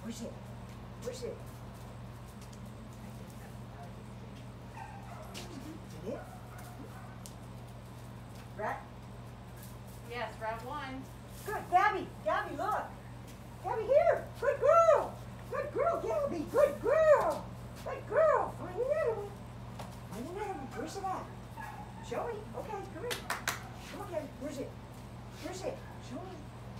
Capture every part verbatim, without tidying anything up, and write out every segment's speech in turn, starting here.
Push it. Push it. Did it? Rat? Yes, round one. Good, Gabby. Gabby, look. Gabby, here. Good girl. Good girl, Gabby. Good girl. Good girl. Find another one. Find another one. Where's it at? Show me. Okay, come here. Come on, Gabby. Where's it? Where's it? Show me.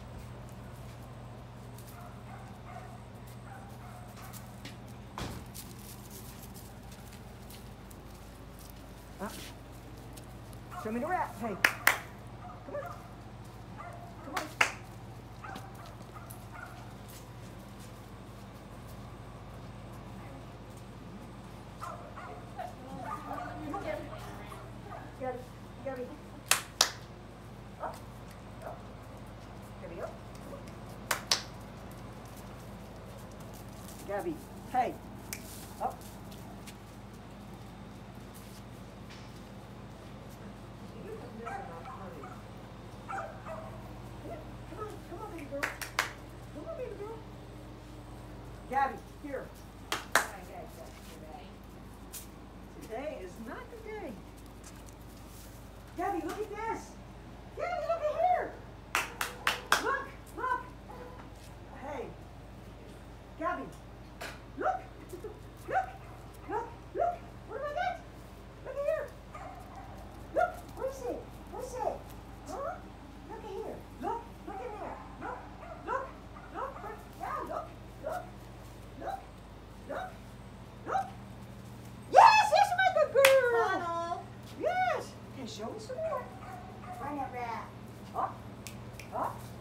Huh? Show me the rat. Hey. Come on. Come on. Come on, Gabby. Gabby. Gabby. Up. Up. Gabby, up. Gabby. Hey. Up. Gabby, here. Today is not the day. Gabby, look at this. Gabby, look at here. Look, look. Hey. Gabby, look. Look, look, look. What do I get? Look at here. Look, what is it? What's it? Huh? Look at here. Look, look in there. Look, look, look. Yeah, look, look. Look, look, look. Yes, yes, my good girl. Funnel. Yes. Okay, show me some more. Find that rat. Up, up.